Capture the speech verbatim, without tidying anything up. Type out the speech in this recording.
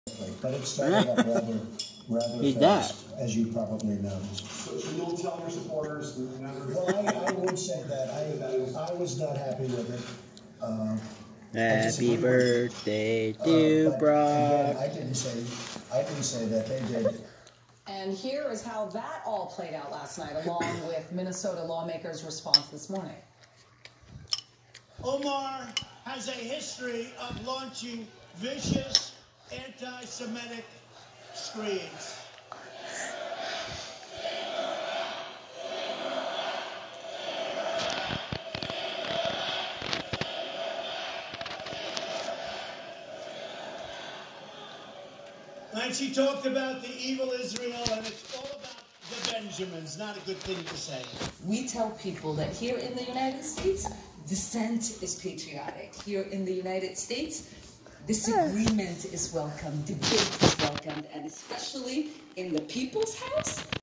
But it started up rather, rather He's fast, that. as you probably noticed. So, so you'll tell your supporters that never... Well, I, I would say that. I, I was not happy with it. Uh, Happy birthday to uh, Brock. Again, I didn't say, I didn't say that. They did. And here is how that all played out last night, along with Minnesota lawmakers' response this morning. Omar has a history of launching vicious anti-Semitic screeds. And she talked about the evil Israel, and it's all about the Benjamins. Not a good thing to say. We tell people that here in the United States, dissent is patriotic. Here in the United States, disagreement is welcome, debate is welcomed, and especially in the People's House,